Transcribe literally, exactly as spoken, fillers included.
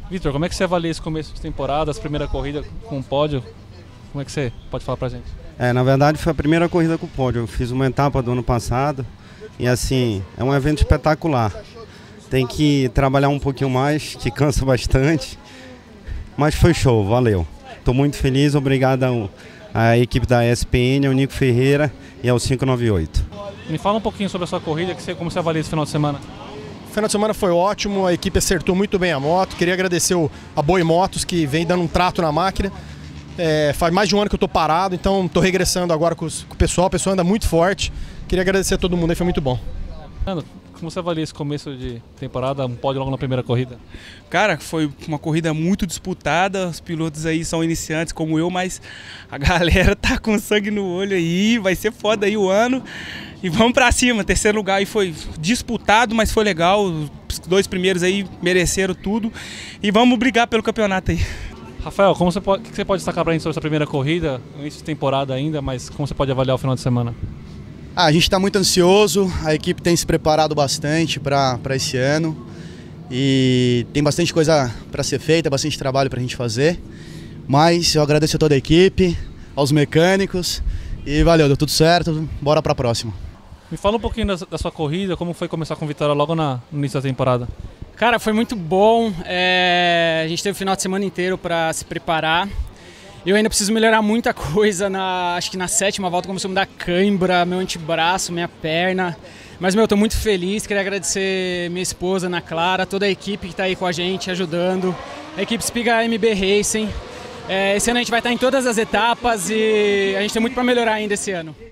Vitor, como é que você avalia esse começo de temporada, as primeiras corridas com o pódio? Como é que você pode falar pra gente? É, na verdade foi a primeira corrida com o pódio. Eu fiz uma etapa do ano passado e assim, é um evento espetacular. Tem que trabalhar um pouquinho mais, que cansa bastante, mas foi show, valeu. Estou muito feliz, obrigado ao, à equipe da E S P N, ao Nico Ferreira e ao cinco nove oito. Me fala um pouquinho sobre a sua corrida, que você, como você avalia esse final de semana? O final de semana foi ótimo, a equipe acertou muito bem a moto. Queria agradecer o, a Boi Motos, que vem dando um trato na máquina. É, faz mais de um ano que eu estou parado, então estou regressando agora com, os, com o pessoal. O pessoal anda muito forte. Queria agradecer a todo mundo aí, foi muito bom. Fernando, como você avalia esse começo de temporada, um pódio logo na primeira corrida? Cara, foi uma corrida muito disputada, os pilotos aí são iniciantes como eu, mas a galera tá com sangue no olho aí, vai ser foda aí o ano. E vamos pra cima, terceiro lugar aí foi disputado, mas foi legal, os dois primeiros aí mereceram tudo. E vamos brigar pelo campeonato aí. Rafael, como você pode, o que você pode destacar pra gente sobre essa primeira corrida, início de temporada ainda, mas como você pode avaliar o final de semana? Ah, a gente está muito ansioso, a equipe tem se preparado bastante para esse ano e tem bastante coisa para ser feita, bastante trabalho para a gente fazer, mas eu agradeço a toda a equipe, aos mecânicos e valeu, deu tudo certo, bora para a próxima. Me fala um pouquinho da, da sua corrida, como foi começar com vitória logo na, no início da temporada? Cara, foi muito bom, é, a gente teve o final de semana inteiro para se preparar. Eu ainda preciso melhorar muita coisa, na, acho que na sétima volta começou a me dar cãibra, meu antebraço, minha perna. Mas, meu, eu tô muito feliz, queria agradecer minha esposa, Ana Clara, toda a equipe que tá aí com a gente, ajudando. A equipe Spiga M B Racing. É, esse ano a gente vai estar em todas as etapas e a gente tem muito para melhorar ainda esse ano.